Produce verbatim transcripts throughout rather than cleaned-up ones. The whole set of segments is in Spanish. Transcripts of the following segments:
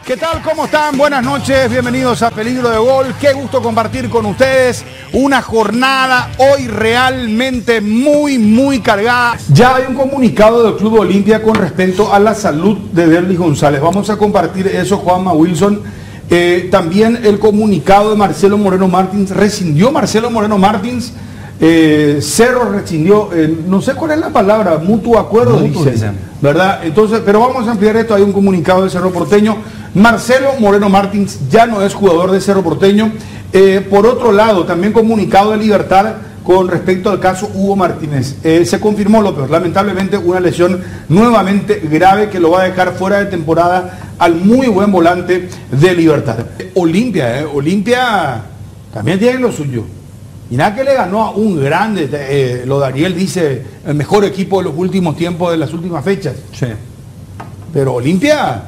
¿Qué tal? ¿Cómo están? Buenas noches, bienvenidos a Peligro de Gol. Qué gusto compartir con ustedes una jornada hoy realmente muy, muy cargada. Ya hay un comunicado del Club Olimpia con respecto a la salud de Derlis González. Vamos a compartir eso, Juanma Wilson. Eh, también el comunicado de Marcelo Moreno Martins. Rescindió Marcelo Moreno Martins. Eh, Cerro rescindió, eh, no sé cuál es la palabra, mutuo acuerdo, Mutuo, dicen, dicen. ¿verdad? Entonces, pero vamos a ampliar esto. Hay un comunicado de Cerro Porteño. Marcelo Moreno Martins ya no es jugador de Cerro Porteño. Eh, por otro lado, también comunicado de Libertad con respecto al caso Hugo Martínez. Eh, se confirmó lo peor, lamentablemente una lesión nuevamente grave que lo va a dejar fuera de temporada al muy buen volante de Libertad. Olimpia, eh, Olimpia también tiene lo suyo. Y nada que le ganó a un grande, eh, lo Dariel dice, el mejor equipo de los últimos tiempos, de las últimas fechas. Sí. Pero Olimpia,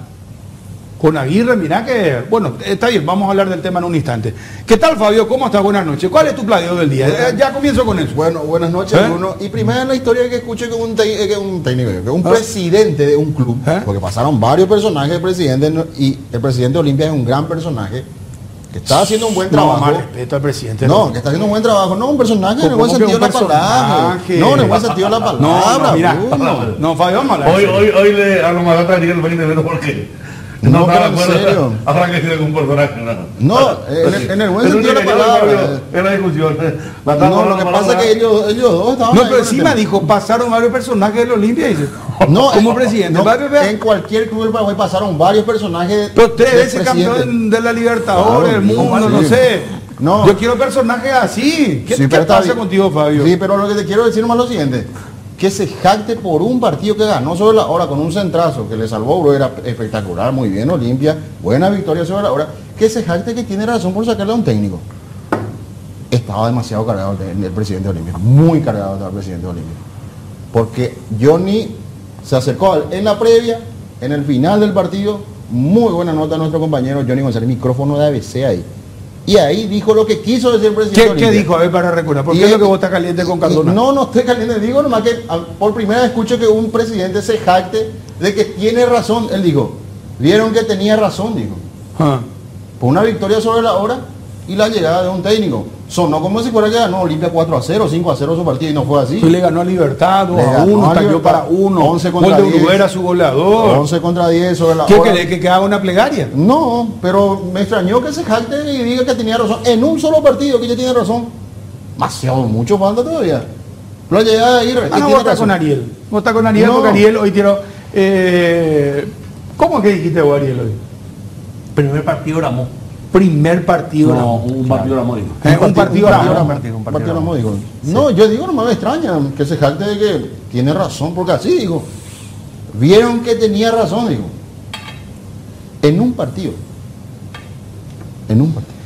con Aguirre, mirá que... Bueno, está bien, vamos a hablar del tema en un instante. ¿Qué tal, Fabio? ¿Cómo estás? Buenas noches. ¿Cuál es tu playo del día? Eh, ya comienzo con eso. Bueno, buenas noches, ¿Eh? Bruno. Y primero en la historia que escuché que un, te- que un técnico, que un ¿Eh? presidente de un club, ¿Eh? porque pasaron varios personajes de presidente, ¿no? Y el presidente de Olimpia es un gran personaje, que está haciendo un buen No, trabajo. más respeto al presidente. No, que está haciendo un buen trabajo. No, un personaje en el ¿Cómo buen que sentido de un la palabra. personaje? No, en el buen sentido de la No, palabra, no, mira, Bruno. no, Fabio, vamos a hablar. Hoy, hoy, hoy le a lo mejor estaría el veinte minutos porque No, estaba pero en serio. Habrá que decir algún personaje. No, No, en el- en el buen Es sentido de la un niño, palabra. Fabio, Es la discusión. La No, estamos lo que hablando pasa es para- que ellos, ellos dos estaban No, ahí pero con el encima tema. dijo, pasaron varios personajes de Olimpia, dice. No, como en- presidente. no, Va, ve, ve. en cualquier club del Paraguay pasaron varios personajes. Pero tres del veces presidente. campeón de la Libertadores, Claro, del mundo, no, no sí. sé. No. Yo quiero personajes así. ¿Qué, Sí, qué pero está pasa bien. contigo, Fabio? Sí, pero lo que te quiero decir nomás es lo siguiente. Que se jacte por un partido que ganó sobre la hora con un centrazo que le salvó, bro, era espectacular, muy bien, Olimpia, buena victoria sobre la hora. Que se jacte que tiene razón por sacarle a un técnico. Estaba demasiado cargado el, el presidente de Olimpia, muy cargado estaba el presidente de Olimpia. Porque Johnny se acercó al- en la previa, en el final del partido, muy buena nota a nuestro compañero Johnny González, micrófono de A B C ahí. Y ahí dijo lo que quiso decir el presidente de ¿Qué, Olimpia. ¿Qué dijo? A ver, para recordar. ¿Por Y qué es lo él- que vos estás caliente con y- Cardona? No, no estoy caliente. Digo nomás que a- por primera vez escucho que un presidente se jacte de que tiene razón. Él dijo, vieron que tenía razón, dijo. Ah. Por una victoria sobre la hora y la llegada de un técnico. Sonó como si fuera que ganó Olimpia cuatro a cero, cinco a cero su partido y no fue así. Y le ganó a Libertad, dos Le a ganó uno, a cayó Libertad, para uno. once contra Gol de diez. Uruguera, su goleador. once contra diez sobre la ¿Qué hora. querés? ¿Que, que haga una plegaria? No, pero me extrañó que se jacte y diga que tenía razón. En un solo partido que ya tiene razón. Demasiado, mucho falta todavía. La llegada de Aguirre. Ah, y no, tiene vos estás razón. con Ariel. Vos estás con Ariel No. porque Ariel hoy tiró... Eh, ¿Cómo es que dijiste vos, Ariel, hoy? Primer partido Ramón. Primer partido. No, ¿no? un partido Ramón. dijo. Eh, un partido un Ramón. partido, un partido, un partido Ramón, Ramón. digo. No, yo digo, no me extraña que se jacte de que tiene razón, porque así digo. Vieron que tenía razón, digo. En un partido. En un partido.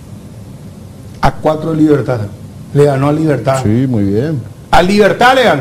A cuatro de Libertad. Le ganó a Libertad. Sí, muy bien. A Libertad le ganó.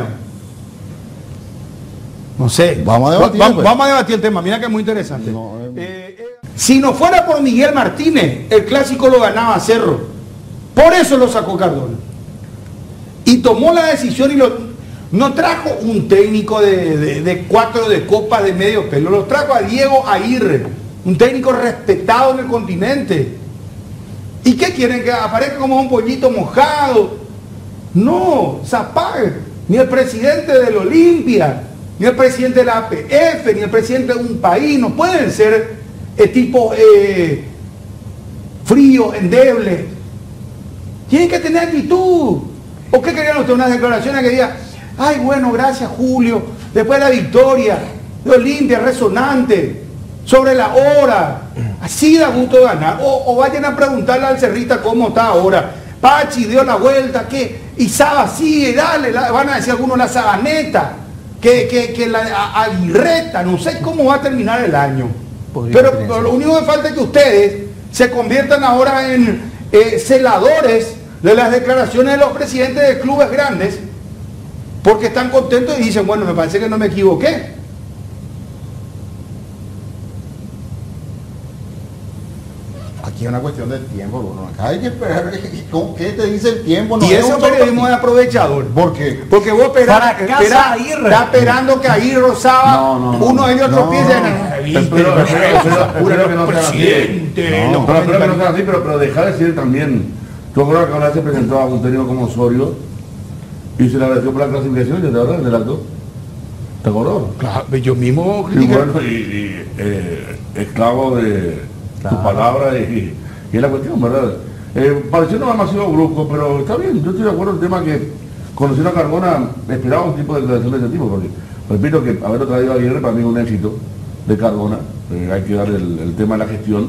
No sé. Vamos a debatir, Va- va- pues. vamos a debatir el tema. Mira que es muy interesante. No, eh. Eh, eh, si no fuera por Miguel Martínez, el clásico lo ganaba Cerro. Por eso lo sacó Cardona. Y tomó la decisión y lo... No trajo un técnico de, de- de cuatro de copas de medio pelo. Lo trajo a Diego Aguirre. Un técnico respetado en el continente. ¿Y qué quieren? ¿Que aparezca como un pollito mojado? No, Zapag, ni el presidente del Olimpia, ni el presidente de la A P F, ni el presidente de un país, no pueden ser eh, tipo eh, fríos, endebles. Tienen que tener actitud. ¿O qué querían ustedes? Unas declaraciones que digan, ay, bueno, gracias Julio, después de la victoria de Olimpia, resonante, sobre la hora. Así da gusto ganar. O, o vayan a preguntarle al cerrista cómo está ahora. Pachi dio la vuelta, ¿qué? Y Saba sigue, dale, la- van a decir algunos la Sabaneta, que, que, que la a- Aguirreta, no sé cómo va a terminar el año. Pero, pero lo único que falta es que ustedes se conviertan ahora en eh, celadores de las declaraciones de los presidentes de clubes grandes, porque están contentos y dicen, bueno, me parece que no me equivoqué. ¿A quién es una cuestión de tiempo, Bruno. Acá hay que esperar. ¿Con qué te dice el tiempo? No y es ese un periodismo solo- de aprovechador. ¿Por qué? Porque vos esperás, Para casa esperás- Aguirre. está esperando que ahí Rosaba, No, no, no. uno de ellos No. tropiece. Espero- espero- espero- espero que no sea así. Presidente, No, los Pero espero que no comentarios. sea así, pero, pero dejar de decir también. Yo creo que ahora se presentó a un técnico como Osorio y se le agradeció por la clasificación, ¿te acuerdas? En el acto. ¿Te acuerdas? Claro, yo mismo Y critiqué. bueno, y, y, eh, esclavo de Claro. tu palabra y, y es la cuestión, ¿verdad? Eh, pareció no demasiado brusco, pero está bien, yo estoy de acuerdo en el tema que conociendo a Cardona esperaba un tipo de declaración de ese tipo, porque repito que haberlo traído a Aguirre para mí es un éxito de Cardona, eh, hay que dar el, el tema de la gestión,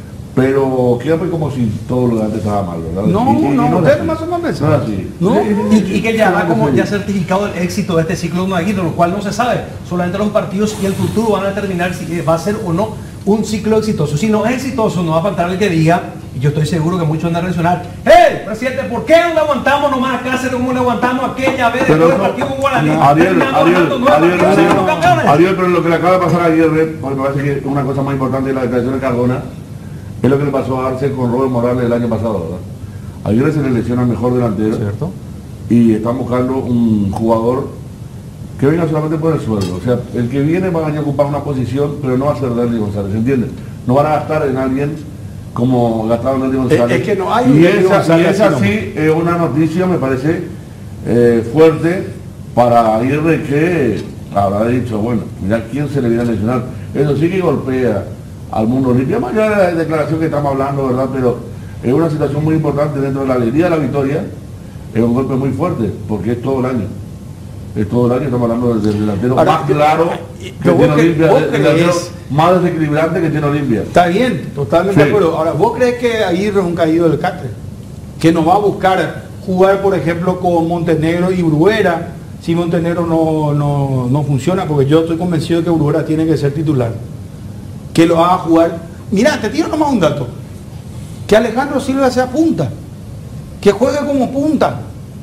pero queda pues como si todo lo de antes estaba mal, ¿verdad? No, Y- y- y no, es ustedes así. más o menos No pensaban. es así. No. Sí, sí, sí. Y, y que ya da Sí, como sí. ya certificado el éxito de este ciclo de Aguirre, lo cual no se sabe. Solamente los partidos y el futuro van a determinar si va a ser o no un ciclo exitoso. Si no es exitoso, no va a faltar el que diga, y yo estoy seguro que muchos van a reaccionar: ¡Hey, presidente, ¿por qué no le aguantamos nomás a Cáceres como le aguantamos aquella vez Pero después del no, partido con Guaraní? Ariel, Terminamos Ariel, ganando nueve Ariel, partidos Ariel, siendo campeones. Ariel, pero lo que le acaba de pasar a Aguirre, porque me parece que es una cosa más importante de la declaración de Cardona, es lo que le pasó a Arce con Robert Morales el año pasado, ¿verdad? Aguirre se le lesiona al mejor delantero ¿Cierto? y están buscando un jugador que venga solamente por el sueldo. O sea, el que viene va a venir a ocupar una posición, pero no va a ser Derly González, ¿entiendes? No van a gastar en alguien como gastaron Derly González. es que no hay un y Derly esa, y González esa así, sí es una noticia, me parece, eh, fuerte para Aguirre, que habrá dicho, bueno, mira quién se le viene a lesionar. Eso sí que golpea al mundo limpio, más allá de la declaración que estamos hablando, ¿verdad? Pero es una situación muy importante dentro de la alegría de la victoria, es un golpe muy fuerte, porque es todo el año. Es todo el año, estamos hablando del, del delantero Ahora, más claro que pero tiene vos cre- Olimpia, vos el delantero crees- más desequilibrante que tiene Olimpia. Está bien, totalmente Sí. de acuerdo. Ahora, ¿vos crees que Aguirre es un caído del catre? Que nos va a buscar jugar, por ejemplo, con Montenegro y Bruguera, si Montenegro no, no, no funciona, porque yo estoy convencido de que Bruguera tiene que ser titular. Que lo haga jugar. Mira, te tiro nomás un dato. Que Alejandro Silva sea punta. Que juegue como punta.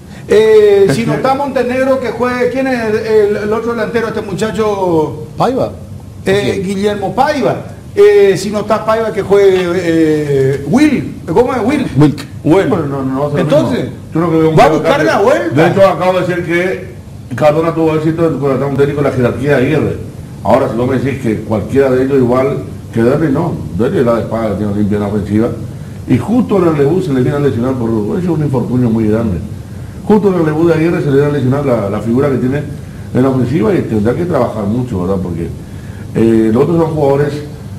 Eh, Es si no que- está Montenegro, que juegue. ¿Quién es el, el- el otro delantero? Este muchacho. Paiva. Eh, Guillermo Paiva. Eh, si no está Paiva, que juegue eh, Will. ¿Cómo es Will? Wilk. Bueno, Pero no, no va a ser lo entonces, mismo. Yo no creo que un va a juego buscar que- la vuelta. De hecho, acabo de decir que Cardona tuvo éxito en contratar un técnico de la jerarquía de Aguirre. Ahora, si vos me decís que cualquiera de ellos igual que Derry, no. Derry es la de espada, tiene limpia en la ofensiva. Y justo en el debut se le viene a lesionar por eso es un infortunio muy grande. Justo en el debut de Aguirre se le viene a lesionar la, la figura que tiene en la ofensiva y tendrá que trabajar mucho, ¿verdad? Porque eh, los otros son jugadores,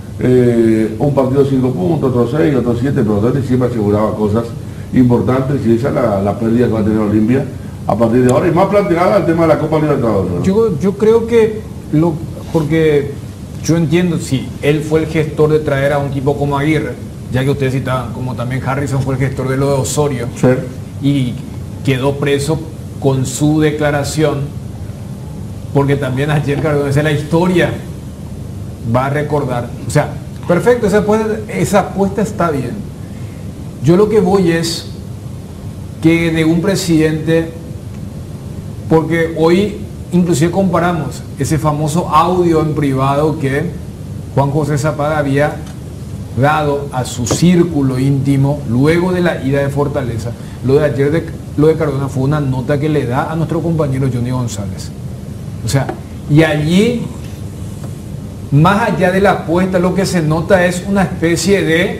eh, un partido cinco puntos, otro seis, otro siete, pero Derry siempre aseguraba cosas importantes y esa es la, la pérdida que va a tener Olimpia a partir de ahora y más planteada el tema de la Copa Libertadores, ¿verdad? Yo, yo creo que, lo, porque yo entiendo, si él fue el gestor de traer a un tipo como Aguirre, ya que ustedes citaban, como también Harrison fue el gestor de lo de Osorio, Sí. y quedó preso con su declaración, porque también ayer Cardona, esa es la historia, va a recordar. O sea, perfecto, esa apuesta, esa apuesta está bien. Yo lo que voy es que de un presidente, porque hoy inclusive comparamos ese famoso audio en privado que Juan José Zapata había dado a su círculo íntimo luego de la ida de Fortaleza. Lo de ayer de, lo de Cardona fue una nota que le da a nuestro compañero Johnny González. O sea, y allí, más allá de la apuesta, lo que se nota es una especie de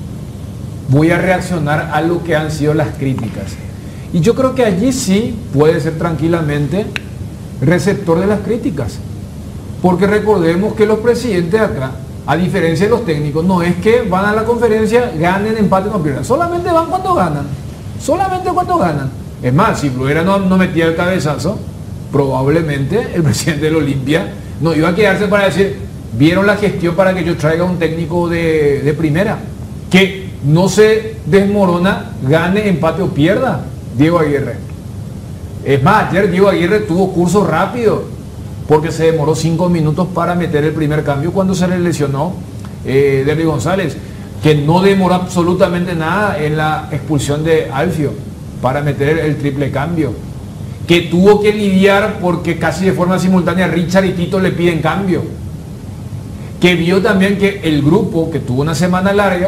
voy a reaccionar a lo que han sido las críticas. Y yo creo que allí sí puede ser tranquilamente receptor de las críticas. Porque recordemos que los presidentes acá, a diferencia de los técnicos, no es que van a la conferencia, ganen, empaten o pierdan. Solamente van cuando ganan. Solamente cuando ganan. Es más, si Bruguera no, no metía el cabezazo, probablemente el presidente del Olimpia no iba a quedarse para decir, vieron la gestión para que yo traiga un técnico de, de primera. Que no se desmorona, gane, empate o pierda Diego Aguirre. Es más, ayer Diego Aguirre tuvo curso rápido porque se demoró cinco minutos para meter el primer cambio cuando se le lesionó eh, Derly González, que no demoró absolutamente nada en la expulsión de Alfio para meter el, el triple cambio, que tuvo que lidiar porque casi de forma simultánea Richard y Tito le piden cambio, que vio también que el grupo, que tuvo una semana larga,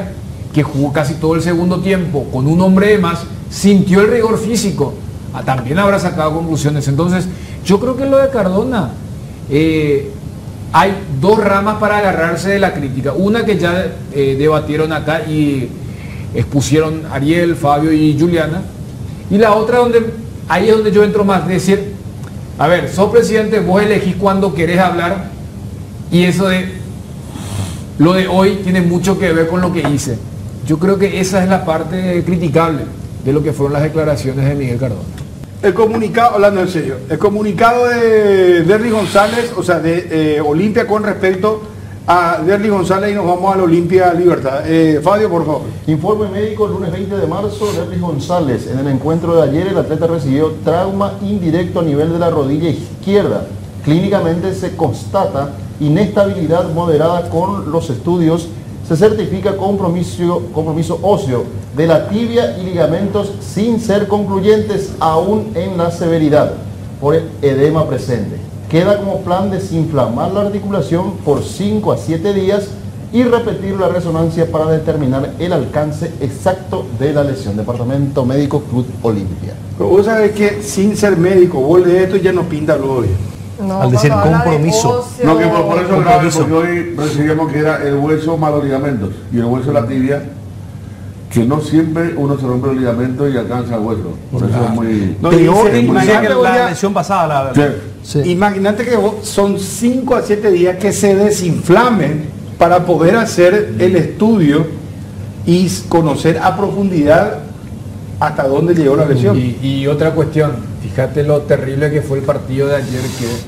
que jugó casi todo el segundo tiempo con un hombre de más, sintió el rigor físico, ah, también habrá sacado conclusiones. Entonces, yo creo que lo de Cardona, eh, hay dos ramas para agarrarse de la crítica. Una que ya eh, debatieron acá y expusieron Ariel, Fabio y Juliana. Y la otra donde, ahí es donde yo entro más, decir, a ver, sos presidente, vos elegís cuando querés hablar y eso de, lo de hoy tiene mucho que ver con lo que hice. Yo creo que esa es la parte criticable de lo que fueron las declaraciones de Miguel Cardona. El comunicado, hablando en serio, el comunicado de Derly González, o sea, de eh, Olimpia con respecto a Derly González, y nos vamos a la Olimpia Libertad. Eh, Fabio, por favor. Informe médico el lunes veinte de marzo, Derly González. En el encuentro de ayer, el atleta recibió trauma indirecto a nivel de la rodilla izquierda. Clínicamente se constata inestabilidad moderada con los estudios. Se certifica compromiso, compromiso óseo de la tibia y ligamentos sin ser concluyentes aún en la severidad por el edema presente. Queda como plan desinflamar la articulación por cinco a siete días y repetir la resonancia para determinar el alcance exacto de la lesión. Departamento Médico Club Olimpia. Pero vos sabés que sin ser médico, vos lees esto y ya no pinta luego bien. No, Al decir cuando habla de compromiso. ocio, No, que por, por eso grave, Compromiso. porque hoy recibíamos que era el hueso más los ligamentos y el hueso de la tibia, que no siempre uno se rompe los ligamentos y alcanza el hueso. Por eso es muy... No, Peor dice, inclusive que imagínate vos la ya- lesión pasada. La, Sí. Sí. Imagínate que vos- son cinco a siete días que se desinflamen para poder hacer el estudio y s- conocer a profundidad hasta dónde llegó la lesión. Y, y otra cuestión, fíjate lo terrible que fue el partido de ayer,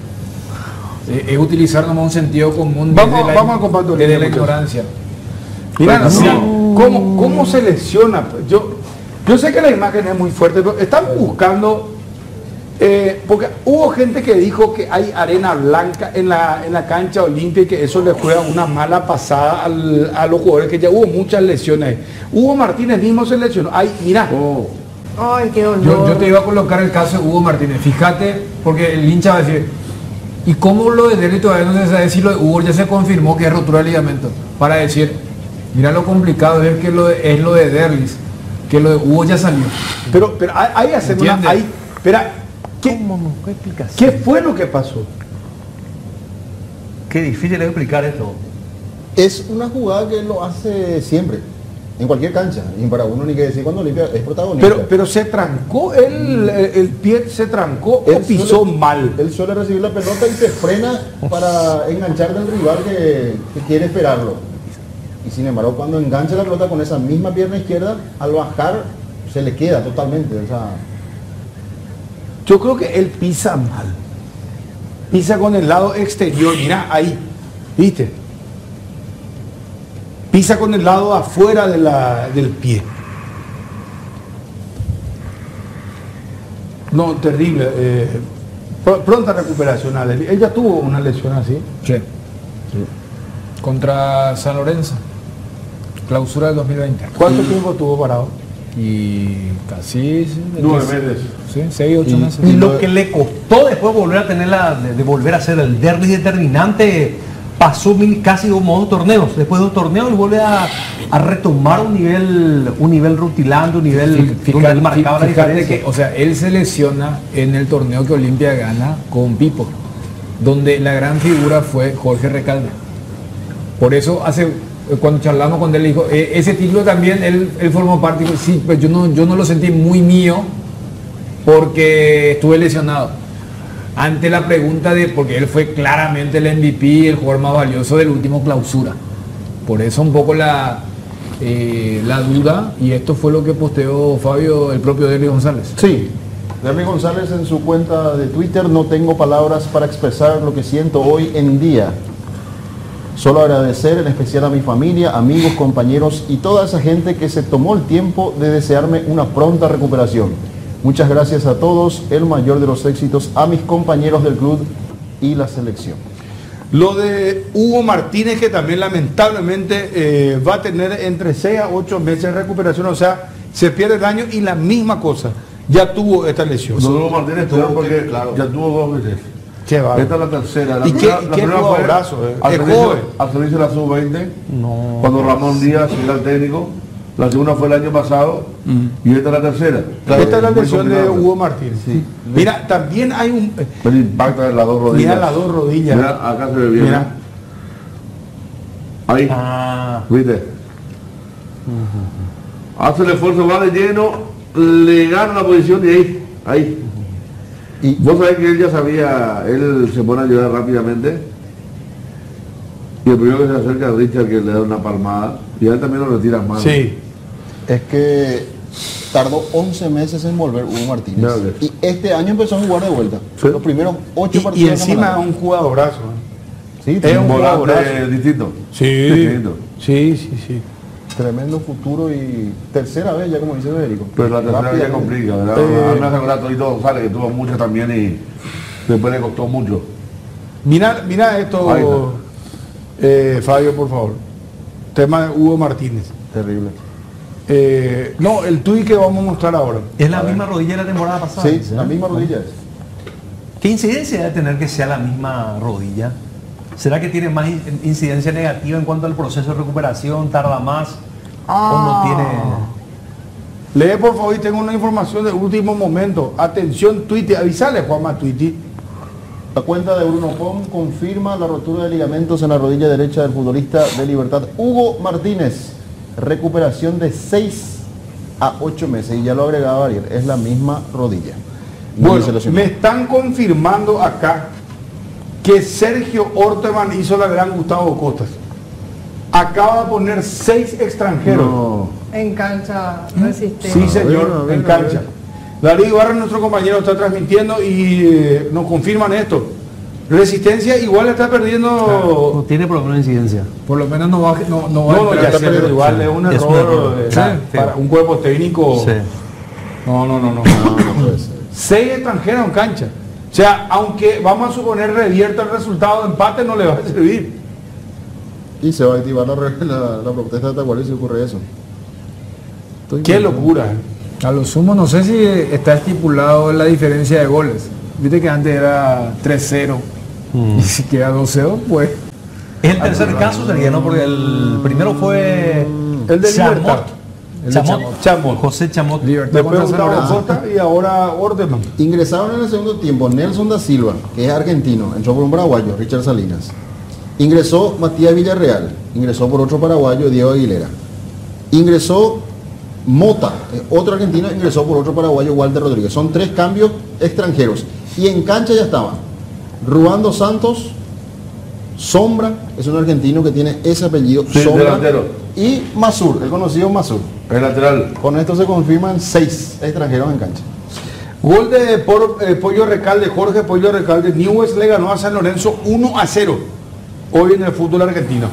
que eh, es utilizar nomás un sentido común Vamos- desde la, vamos a compartir, desde la muchachos. ignorancia. Mira, Pues, mira, no. ¿cómo, cómo se lesiona? Yo, yo sé que la imagen es muy fuerte, pero están buscando, eh, porque hubo gente que dijo que hay arena blanca en la, en la cancha Olimpia y que eso le juega una mala pasada al- a los jugadores, que ya hubo muchas lesiones. Hugo Martínez mismo se lesionó. Ay, mira, Oh, Ay, qué dolor. Yo, yo te iba a colocar el caso de Hugo Martínez. Fíjate, porque el hincha va a decir, ¿y cómo lo de Derly todavía no se sabe si lo de Hugo ya se confirmó que es rotura de ligamento? Para decir, mira lo complicado es que lo de, es lo de Derly, que lo de Hugo ya salió. pero, pero hay, hay hacer una... ¿Entiende? Hay, espera, ¿qué, ¿Cómo no? ¿Qué explicación? ¿qué fue lo que pasó? Qué difícil es explicar esto. Es una jugada que lo hace siempre, en cualquier cancha. Y para uno ni que decir cuando Olimpia es protagonista. Pero, pero se trancó, el, el, el pie se trancó o Él pisó suele- mal. Él suele recibir la pelota y se frena para enganchar del rival que, que quiere esperarlo. Y sin embargo, cuando engancha la pelota con esa misma pierna izquierda, al bajar se le queda totalmente. O sea, Yo creo que él pisa mal. Pisa con el lado exterior, mira ahí, ¿viste? Pisa con el lado afuera de la, del pie. No, terrible. eh, pr- pronta recuperación, Adeli. Él ya tuvo una lesión así. Sí. Contra San Lorenzo, clausura del dos mil veinte. ¿Cuánto tiempo tuvo parado? Y casi sí, nueve meses. Sí, seis, ocho Y- meses. Y lo que le costó después volver a tener la, de, de volver a ser el derby determinante, pasó mil, casi como dos torneos. Después de dos torneos él vuelve a, a retomar un nivel, un nivel rutilante, un nivel Fí- donde él fíjate- marcaba la fíjate diferencia. que, o sea, él se lesiona en el torneo que Olimpia gana con Pipo, donde la gran figura fue Jorge Recalde. Por eso hace, cuando charlamos con él, dijo, "Eh, ese título también él, él formó parte", dijo, sí, pues yo no, yo no lo sentí muy mío porque estuve lesionado. Ante la pregunta de, porque él fue claramente el M V P, el jugador más valioso del último clausura. Por eso un poco la, eh, la duda, y esto fue lo que posteó Fabio, el propio Derly González. sí. Derly González en su cuenta de Twitter: no tengo palabras para expresar lo que siento hoy en día. Solo agradecer en especial a mi familia, amigos, compañeros y toda esa gente que se tomó el tiempo de desearme una pronta recuperación. Muchas gracias a todos, el mayor de los éxitos a mis compañeros del club y la selección. Lo de Hugo Martínez, que también lamentablemente eh, va a tener entre seis a ocho meses de recuperación, o sea, se pierde el año, y la misma cosa, ya tuvo esta lesión. No Hugo Martínez Tuvo estudió porque que- claro. ya tuvo dos veces. Qué bárbaro. Esta es la tercera. La ¿Y qué- primera, y la qué primera fue jugadorazo, eh? al Es servicio, joven. al servicio de la sub veinte, No. cuando Ramón Díaz era el técnico, La segunda fue el año pasado Mm. y esta es la tercera. Claro, esta es la Muy lesión de complicado. Hugo Martínez. Sí. Mira, también hay un... El impacto de las dos rodillas. Mira las dos rodillas. Mira, acá se ve bien. Mira. Ahí, Ah, ¿viste? Hace el esfuerzo, va de lleno, le gana la posición y ahí, ahí. Y Vos sabés que él ya sabía, él se pone a ayudar rápidamente. Y el primero que se acerca a Richard que le da una palmada. Y a él también lo retira más. Sí. es que tardó once meses en volver Hugo Martínez. Mira que- Y este año empezó a jugar de vuelta. Sí. Los primeros ocho Y, partidos. y del encima es campeonato. un jugadorazo. ¿eh? Sí, es tiene un un jugadorazo. volante distinto. Sí. Distinto. Sí, sí, sí. tremendo futuro y tercera vez ya como dice Federico. Pero la tercera ya Rápidamente. complica, ¿verdad? Eh, A mí me hace acordar Torito González, que tuvo muchas también y después le costó mucho. Mira, mira Ahí esto, está. eh, Fabio, por favor. Tema de Hugo Martínez. Terrible. Eh, no, el tuit que vamos a mostrar ahora. es la misma rodilla de la temporada pasada. Sí, dice, la ¿eh? misma rodilla es. ¿Qué incidencia debe tener que sea la misma rodilla? ¿Será que tiene más in- incidencia negativa en cuanto al proceso de recuperación? ¿Tarda más? ¿O no tiene...? Lee por favor y tengo una información de último momento. Atención, Twitty, avisale Juanma Twitty. La cuenta de Bruno Pom confirma la rotura de ligamentos en la rodilla derecha del futbolista de Libertad Hugo Martínez. Recuperación de seis a ocho meses. Y ya lo agregaba Ariel, es la misma rodilla. No Bueno, se lesionó. me están confirmando acá que Sergio Orteman hizo la gran Gustavo Costas. Acaba de poner seis extranjeros. No. En cancha resistente. Sí, señor, A ver, a ver, en a cancha. ver. Darío Ibarra, nuestro compañero, está transmitiendo y eh, nos confirman esto. Resistencia igual está No perdiendo. tiene por lo menos incidencia. Por lo menos no va, no, no va No, a no, entrar. ya está sé, pero perdiendo. igual es un Es un error, error. eh, Sí, sí. para un cuerpo técnico. Sí. No, no, no, no. No, no puede ser. Seis extranjeros en cancha. O sea, aunque vamos a suponer revierta el resultado de empate, no le va a servir. Y se va a activar la, re- la, la protesta de Tacuarí si ocurre eso. Estoy Qué bien. locura. ¿eh? A lo sumo, no sé si está estipulado la diferencia de goles. Viste que antes era tres cero y si queda dos cero, pues. Es el tercer caso, sería, ¿no? Porque el primero fue... El de Chamot. Libertad. El de Chamot. Chamot. José Chamot. Libertad Después contra San Gustavo Lorenzo. Costa y ahora Orteman. Ingresaron en el segundo tiempo Nelson da Silva, que es argentino, entró por un paraguayo, Richard Salinas. Ingresó Matías Villarreal, ingresó por otro paraguayo, Diego Aguilera. Ingresó Mota, eh, otro argentino, ingresó por otro paraguayo, Walter Rodríguez. Son tres cambios extranjeros. Y en cancha ya estaban Ruando Santos, Sombra, es un argentino que tiene ese apellido, Sí, Sombra, delantero. y Masur, el conocido Masur. El lateral. Con esto se confirman seis extranjeros en cancha. Gol de Por- eh, Pollo Recalde, Jorge Pollo Recalde. Newell's le ganó a San Lorenzo uno a cero. Hoy en el fútbol argentino.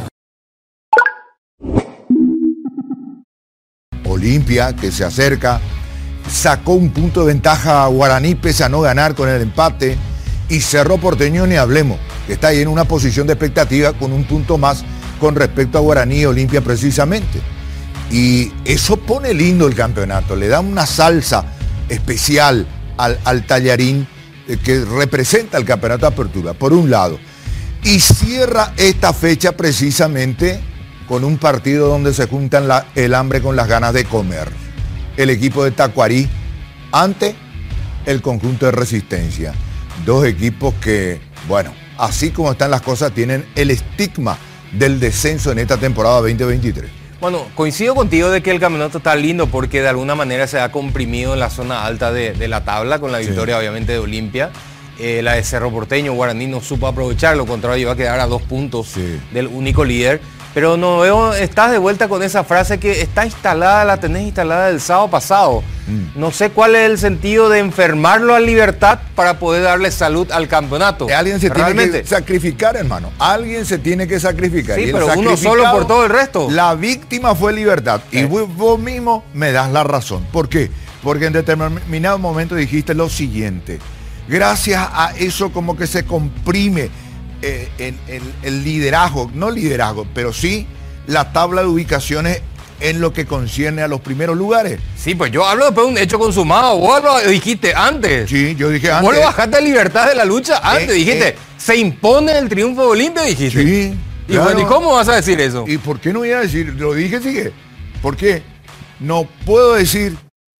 Olimpia, que se acerca, sacó un punto de ventaja a Guaraní pese a no ganar con el empate, y Cerro Porteño ni hablemos, que está ahí en una posición de expectativa con un punto más con respecto a Guaraní y Olimpia precisamente. Y eso pone lindo el campeonato, le da una salsa especial al, al tallarín eh, que representa el campeonato de apertura, por un lado. Y cierra esta fecha precisamente con un partido donde se juntan la- el hambre con las ganas de comer. El equipo de Tacuarí ante el conjunto de Resistencia. Dos equipos que, bueno, así como están las cosas, tienen el estigma del descenso en esta temporada veinte veintitrés. Bueno, coincido contigo de que el campeonato está lindo porque de alguna manera se ha comprimido en la zona alta de, de la tabla con la victoria obviamente de Olimpia. Eh, la de Cerro Porteño, Guaraní no supo aprovechar, lo contrario iba a quedar a dos puntos Sí. del único líder. Pero no veo, estás de vuelta con esa frase que está instalada, la tenés instalada del sábado pasado. Mm. No sé cuál es el sentido de enfermarlo a Libertad para poder darle salud al campeonato. Alguien se Realmente. tiene que sacrificar, hermano. Alguien se tiene que sacrificar. Sí, Y el pero uno sacrificado, solo por todo el resto. La víctima fue Libertad. Y Sí. vos, vos mismo me das la razón. ¿Por qué? Porque en determinado momento dijiste lo siguiente. Gracias a eso como que se comprime eh, en- en- el liderazgo, no liderazgo, pero sí la tabla de ubicaciones en lo que concierne a los primeros lugares. Sí, pues yo hablo después de un hecho consumado. Vos lo dijiste antes. Sí, yo dije Vos antes. lo bajaste a Libertad de la lucha antes. Eh, dijiste, eh. se impone el triunfo de Olimpia, dijiste. Sí. Y bueno, ¿y cómo vas a decir eso? ¿Y por qué no iba a decir? Lo dije, sigue. ¿Por qué? no puedo decir,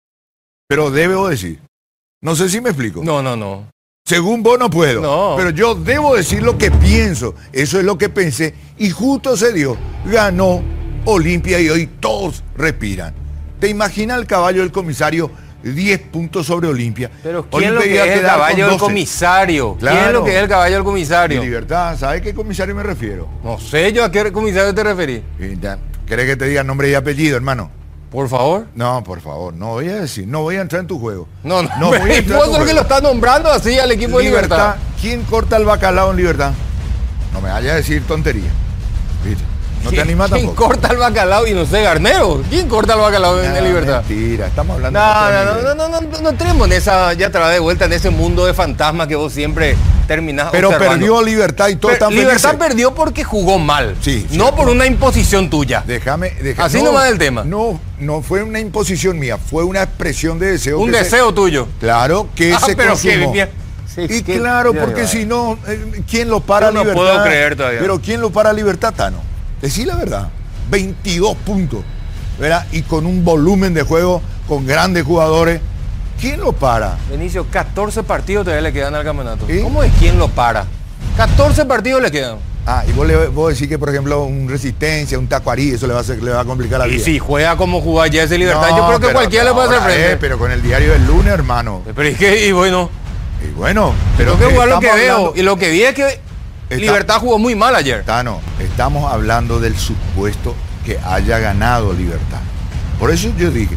pero debo decir. No sé si me explico. No, no, no. Según vos no puedo, No. pero yo debo decir lo que pienso. Eso es lo que pensé y justo se dio. Ganó Olimpia y hoy todos respiran. ¿Te imaginas el caballo del comisario? diez puntos sobre Olimpia. Pero ¿quién es lo Olimpia que iba a es el quedar con caballo del doce. comisario? ¿Quién es Claro. lo que es el caballo del comisario? Mi libertad, ¿sabes qué comisario me refiero? No sé yo a qué comisario te referís. ¿Querés que te diga nombre y apellido, hermano? Por favor. No, por favor, no voy a decir, no voy a entrar en tu juego. No, no, No voy a entrar en vos tu sos el que juego. lo está nombrando así al equipo de Libertad. ¿Quién corta el bacalao en Libertad? No me vayas a decir tontería. ¿Viste? No te ¿Quién- animas ¿Quién tampoco. corta el bacalao? Y no sé, Garnero. ¿Quién corta el bacalao en Ah, en Libertad? Mentira, estamos hablando No, de otro no, nivel. no, no, no, no, no entremos en esa, ya te la de vuelta en ese mundo de fantasmas que vos siempre terminás Pero observando. perdió Libertad y todo Per- están Libertad felices. perdió porque jugó mal. Sí, sí, no por no. una imposición tuya. Déjame, déjame. Así nomás el tema. No, no fue una imposición mía, fue una expresión de deseo. Un que se- deseo tuyo. claro, que Ah, se pero qué consumó. bien. Sí, y qué- claro, ya, porque ya. si no, eh, ¿quién lo para Yo no Libertad? puedo creer todavía. Pero ¿quién lo para Libertad, Tano? Decí la verdad. veintidós puntos, ¿verdad? Y con un volumen de juego, con grandes jugadores. ¿Quién lo para? Benicio, catorce partidos todavía le quedan al campeonato. ¿Y? ¿Cómo es quién lo para? catorce partidos le quedan. Ah, y vos, le, vos decís que, por ejemplo, un Resistencia, un Tacuarí, eso le va a, hacer, le va a complicar la Y vida. si juega como jugó ayer ese Libertad, No, yo creo que pero cualquiera le puede hacer ahora, frente. eh, pero con el diario del lunes, hermano. Pero es que, y bueno, Y bueno, pero tengo que jugar lo que estamos veo. hablando- Y lo que vi es que Libertad jugó muy mal ayer. Tano, estamos hablando del supuesto que haya ganado Libertad. Por eso yo dije,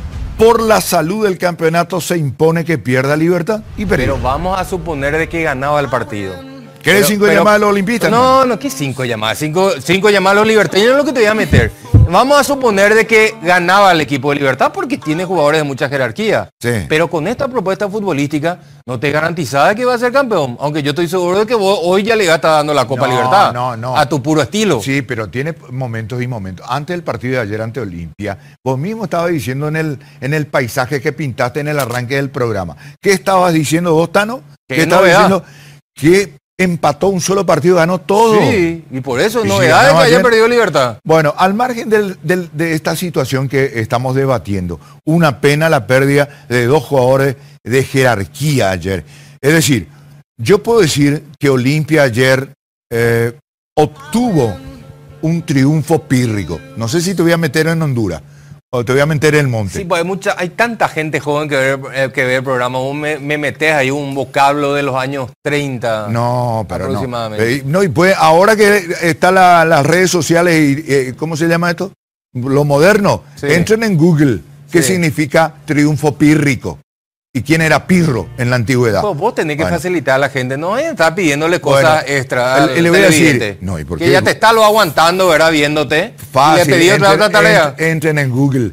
por la salud del campeonato se impone que pierda Libertad y perdió. Pero vamos a suponer de que ganaba el partido. ¿Querés Pero- cinco pero- llamadas a los olimpistas? No, no, ¿qué cinco llamadas? Cinco, cinco llamadas a los libertarios es lo que te voy a meter. Vamos a suponer de que ganaba el equipo de Libertad porque tiene jugadores de mucha jerarquía. Sí. Pero con esta propuesta futbolística no te garantizaba que va a ser campeón. Aunque yo estoy seguro de que vos hoy ya le vas a estar dando la Copa No, Libertad. no, no. A tu puro estilo. Sí, pero tiene momentos y momentos. Antes del partido de ayer ante Olimpia, vos mismo estabas diciendo en el, en el paisaje que pintaste en el arranque del programa. ¿Qué estabas diciendo vos, Tano? Qué ¿Qué estabas novedad. diciendo? Que empató un solo partido, ganó todo. Sí, y por eso Y si novedades ganaba que haya ayer- perdido Libertad. Bueno, al margen del- del- de esta situación que estamos debatiendo, una pena la pérdida de dos jugadores de jerarquía ayer. Es decir, yo puedo decir que Olimpia ayer eh, obtuvo un triunfo pírrico. No sé si te voy a meter en Honduras o te voy a meter en el monte. Sí, pues hay mucha, hay tanta gente joven que ve, eh, que ve el programa. Vos me, me metés ahí un vocablo de los años treinta. No, pero no. Aproximadamente. Eh, no, y pues ahora que están la- las redes sociales y eh, ¿cómo se llama esto? Lo moderno. Sí. Entren en Google. ¿Qué Sí. significa triunfo pírrico? ¿Y quién era Pirro en la antigüedad? Vos, vos tenés que Bueno. facilitar a la gente, no es estar pidiéndole cosas Bueno, extra. le- al le voy a decir, televidente, no, ¿y por que qué? ya te está lo aguantando, ¿verdad? Viéndote. Fácil. Y le pedí otra, entren, otra tarea. ent- entren en Google.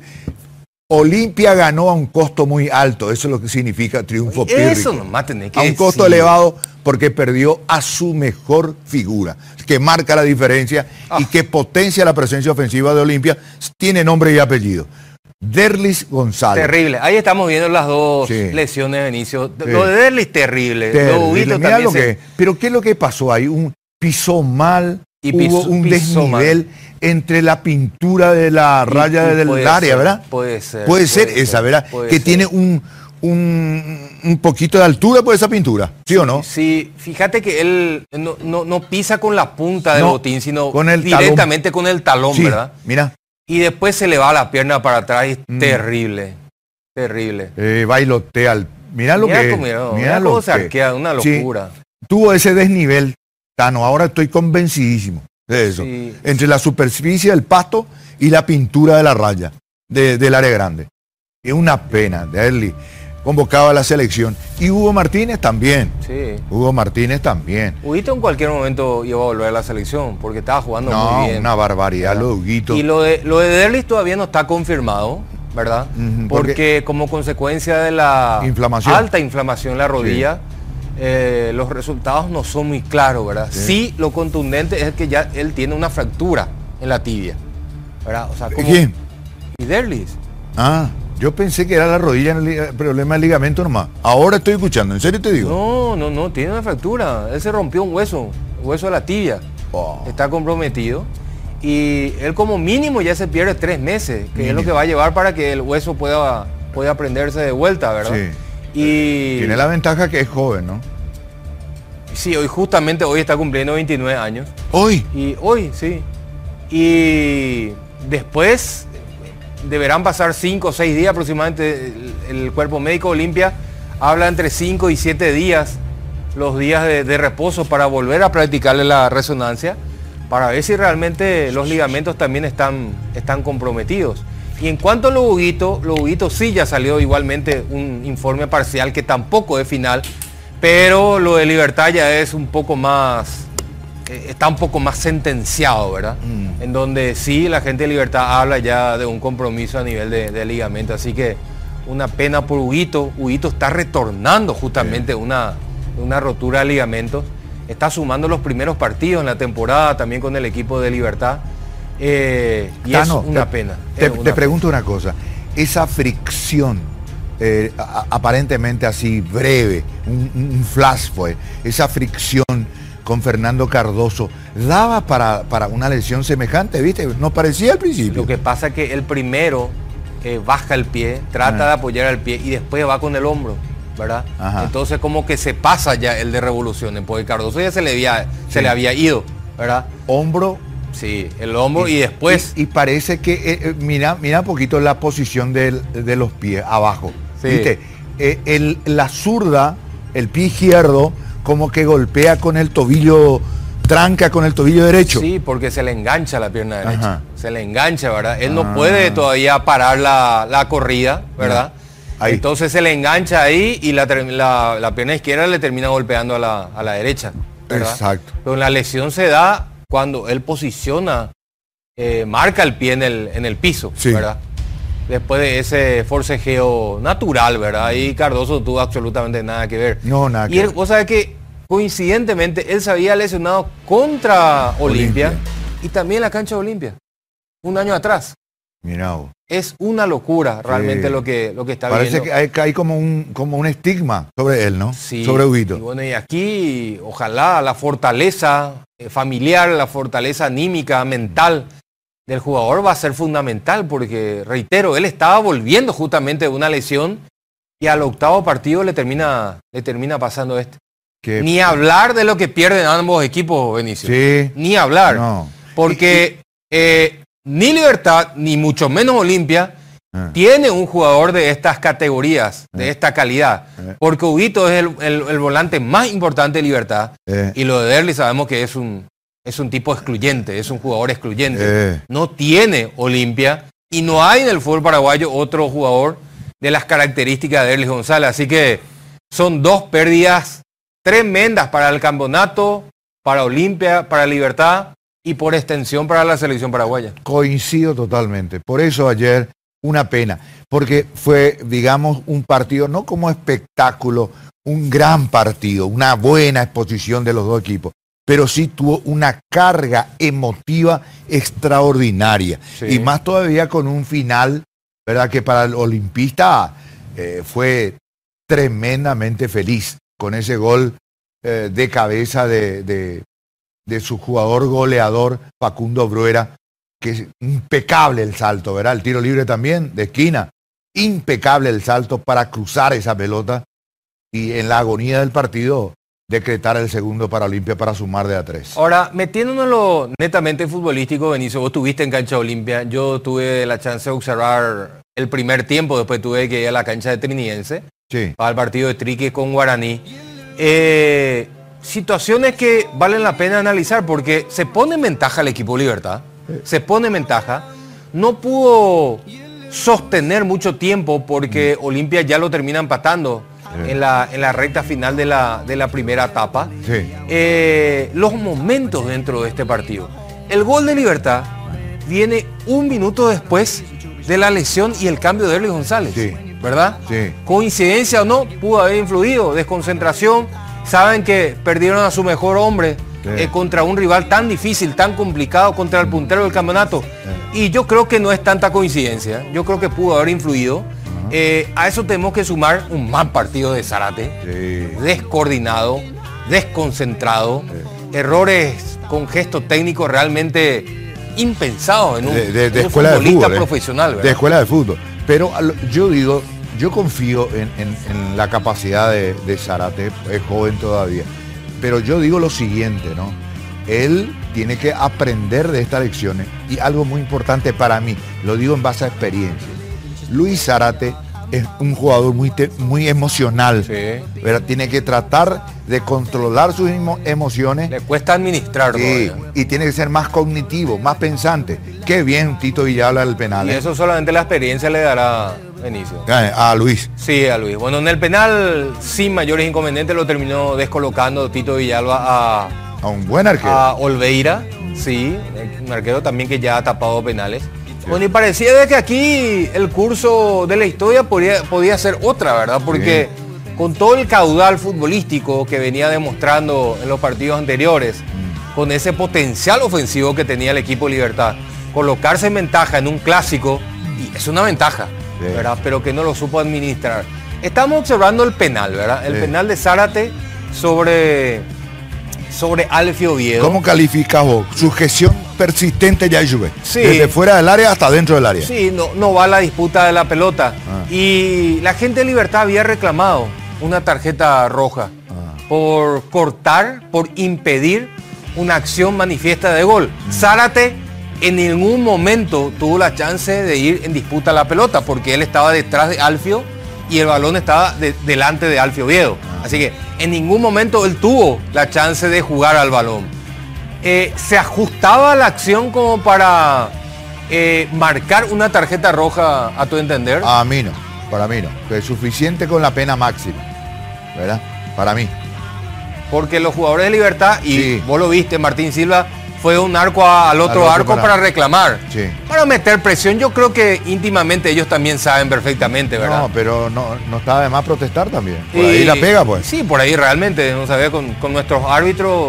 Olimpia ganó a un costo muy alto. Eso es lo que significa triunfo pírrico. Eso nomás tenés que A un costo decir. elevado porque perdió a su mejor figura, que marca la diferencia y Ah. que potencia la presencia ofensiva de Olimpia. Tiene nombre y apellido. Derlis González. Terrible. Ahí estamos viendo las dos Sí. lesiones de Benicio. Sí. Lo de Derlis, terrible. Terrible. Lo Huguito Mirá también lo se- que, pero ¿qué es lo que pasó ahí? Un, pisó mal, Y hubo pisó- un pisó desnivel entre la pintura de la Y- raya y del puede área, ser, ¿verdad? puede ser, Puede ser puede esa, ser, ¿verdad? puede Que ser. tiene un, un, un poquito de altura por esa pintura, ¿sí o no? Sí, fíjate que él no, no, no pisa con la punta del No, botín, sino con el directamente con el talón, Sí, ¿verdad? mira, Y después se le va la pierna para atrás. Es Mm. terrible. Terrible. eh, bailotea. al- Mira lo Mira que cómo- mira, mira mira lo cómo se que- arquea, una Sí, locura. tuvo ese desnivel, Tano, ahora estoy convencidísimo de eso. Sí. Entre la superficie del pasto y la pintura de la raya de- del área grande. Es una pena, Derlis, convocado a la selección. Y Hugo Martínez también. Sí. Hugo Martínez también. Huguito en cualquier momento iba a volver a la selección porque estaba jugando No, muy bien. una barbaridad, lo de Huguito. Y lo de, lo de Derlis todavía no está confirmado, ¿verdad? Ujú, porque, porque- como consecuencia de la Inflamación. alta inflamación en la rodilla, eh, los resultados no son muy claros, ¿verdad? Sí. Sí. Lo contundente es que ya él tiene una fractura en la tibia, ¿verdad? O sea, como- ¿Quién? Y Derlis. Ah, yo pensé que era la rodilla, en el liga- problema del ligamento nomás. Ahora estoy escuchando, en serio te digo. No, no, no, tiene una fractura. Él se rompió un hueso, el hueso de la tibia. Oh. Está comprometido. Y él como mínimo ya se pierde tres meses, que mínimo. Es lo que va a llevar para que el hueso pueda, pueda prenderse de vuelta, ¿verdad? Sí. Y tiene la ventaja que es joven, ¿no? Sí, hoy justamente hoy está cumpliendo veintinueve años. ¿Hoy? Y hoy, sí. Y después deberán pasar cinco o seis días aproximadamente. El, el cuerpo médico Olimpia habla entre cinco y siete días, los días de, de reposo para volver a practicarle la resonancia, para ver si realmente los ligamentos también están, están comprometidos. Y en cuanto a los Huguito, los Huguito sí ya salió igualmente un informe parcial que tampoco es final, pero lo de Libertad ya es un poco más, eh, está un poco más sentenciado, ¿verdad? Mm. En donde sí la gente de Libertad habla ya de un compromiso a nivel de, de ligamento, así que una pena por Huguito. Huguito está retornando justamente sí. una, una rotura de ligamentos, está sumando los primeros partidos en la temporada también con el equipo de Libertad. Eh, y Tano, es una te, pena. Te, es una te pregunto pena. una cosa, esa fricción eh, a, aparentemente así breve, un, un flash fue, esa fricción con Fernando Cardoso, ¿daba para, para una lesión semejante? ¿Viste? No parecía al principio. Lo que pasa es que el primero eh, baja el pie, trata ah. de apoyar el pie y después va con el hombro, ¿verdad? Ajá. Entonces como que se pasa ya el de revoluciones, porque Cardoso ya se le había, sí. se le había ido, ¿verdad? Hombro. Sí, el hombro y, y después... Y, y parece que, eh, mira, mira un poquito la posición del, de los pies, abajo. Sí. ¿Viste? Eh, el, la zurda, el pie izquierdo, como que golpea con el tobillo, tranca con el tobillo derecho. Sí, porque se le engancha la pierna derecha. Ajá. Se le engancha, ¿verdad? Él ah. no puede todavía parar la, la corrida, ¿verdad? Ahí. Entonces se le engancha ahí y la, la, la pierna izquierda le termina golpeando a la, a la derecha, ¿verdad? Exacto. Pero la lesión se da cuando él posiciona, eh, marca el pie en el, en el piso, sí. ¿verdad? Después de ese forcejeo natural, ¿verdad? Y Cardoso tuvo absolutamente nada que ver. No, nada y él, vos sabés que coincidentemente él se había lesionado contra Olimpia y también en la cancha de Olimpia, un año atrás. Mirá. Es una locura realmente sí. lo que lo que está Parece viendo. Parece que hay, hay como un como un estigma sobre él, ¿no? Sí. Sobre Huguito. Y bueno, y aquí ojalá la fortaleza familiar, la fortaleza anímica, mental del jugador va a ser fundamental, porque reitero, él estaba volviendo justamente de una lesión y al octavo partido le termina le termina pasando este. ¿Qué? Ni hablar de lo que pierden ambos equipos, Benicio. Sí. Ni hablar. No. Porque eh, ni Libertad, ni mucho menos Olimpia, ah. tiene un jugador de estas categorías, ah. de esta calidad. Ah. Porque Huguito es el, el, el volante más importante de Libertad. Eh. Y lo de Derli sabemos que es un, es un tipo excluyente, es un jugador excluyente. Eh. No tiene Olimpia y no hay en el fútbol paraguayo otro jugador de las características de Derli González. Así que son dos pérdidas tremendas para el campeonato, para Olimpia, para Libertad y por extensión para la selección paraguaya. Coincido totalmente. Por eso ayer una pena, porque fue, digamos, un partido, no como espectáculo, un gran partido, una buena exposición de los dos equipos, pero sí tuvo una carga emotiva extraordinaria. Sí. Y más todavía con un final, ¿verdad? Que para el olimpista eh, fue tremendamente feliz con ese gol eh, de cabeza de... de de su jugador goleador Facundo Bruera, que es impecable el salto, ¿verdad? El tiro libre también, de esquina, impecable el salto para cruzar esa pelota y en la agonía del partido decretar el segundo para Olimpia para sumar de a tres. Ahora, metiéndonos lo netamente futbolístico, Benicio, vos estuviste en cancha de Olimpia, yo tuve la chance de observar el primer tiempo, después tuve que ir a la cancha de Trinidense, sí. al partido de Trique con Guaraní. Eh... Situaciones que valen la pena analizar porque se pone en ventaja el equipo Libertad, se pone en ventaja, no pudo sostener mucho tiempo porque Olimpia ya lo termina empatando sí. en, la, en la recta final de la, de la primera etapa. Sí. Eh, los momentos dentro de este partido. El gol de Libertad viene un minuto después de la lesión y el cambio de Derli González, sí. ¿verdad? Sí. Coincidencia o no, pudo haber influido, desconcentración. Saben que perdieron a su mejor hombre sí. eh, contra un rival tan difícil, tan complicado, contra el puntero del campeonato. Sí. Y yo creo que no es tanta coincidencia. Yo creo que pudo haber influido. Uh-huh. eh, a eso tenemos que sumar un mal partido de Zárate. Sí. Descoordinado, desconcentrado. Sí. Errores con gestos técnicos realmente impensados en un, de, de- de en un escuela de futbolista fútbol. ¿eh? profesional, ¿verdad? De escuela de fútbol. Pero a lo- yo digo, yo confío en, en- en la capacidad de, de Zárate, es joven todavía. Pero yo digo lo siguiente, ¿no? Él tiene que aprender de estas lecciones. Y algo muy importante para mí, lo digo en base a experiencia. Luis Zárate es un jugador muy, te- muy emocional. Sí. ¿Verdad? Tiene que tratar de controlar sus emo- emociones. Le cuesta administrar Sí, todavía. y tiene que ser más cognitivo, más pensante. Qué bien Tito Villalba el penal. Y ¿eh? eso solamente la experiencia le dará Benicio. Eh, A Luis. Sí, a Luis. Bueno, en el penal, sin mayores inconvenientes, lo terminó descolocando Tito Villalba a, A un buen arquero. a Olveira. Sí, un arquero también que ya ha tapado penales. Bueno, y parecía de que aquí el curso de la historia podía, podía ser otra, ¿verdad? Porque con todo el caudal futbolístico que venía demostrando en los partidos anteriores, con ese potencial ofensivo que tenía el equipo Libertad, colocarse en ventaja en un clásico, y es una ventaja, Sí. ¿verdad? Pero que no lo supo administrar. Estamos observando el penal, ¿verdad? El Sí. penal de Zárate sobre, sobre Alfio Oviedo. ¿Cómo calificas vos? Sujeción persistente ya Juve. Sí. Desde fuera del área hasta dentro del área. Sí, no, no va la disputa de la pelota. Ah. Y la gente de Libertad había reclamado una tarjeta roja Ah. por cortar, por impedir una acción manifiesta de gol. Mm. Zárate en ningún momento tuvo la chance de ir en disputa a la pelota porque él estaba detrás de Alfio y el balón estaba de- delante de Alfio Oviedo. Ah. Así que en ningún momento él tuvo la chance de jugar al balón. Eh, se ajustaba la acción como para eh, marcar una tarjeta roja, a tu entender. A mí no, para mí no. Que es suficiente con la pena máxima. ¿Verdad? Para mí. Porque los jugadores de Libertad, y Sí. vos lo viste, Martín Silva fue un arco a- al otro Al otro arco para- para, reclamar. Sí. Para meter presión, yo creo que íntimamente ellos también saben perfectamente, ¿verdad? No, pero no, no está de más protestar también. Por Y- ahí la pega, pues. Sí, por ahí realmente, no sabía, con, con nuestros árbitros,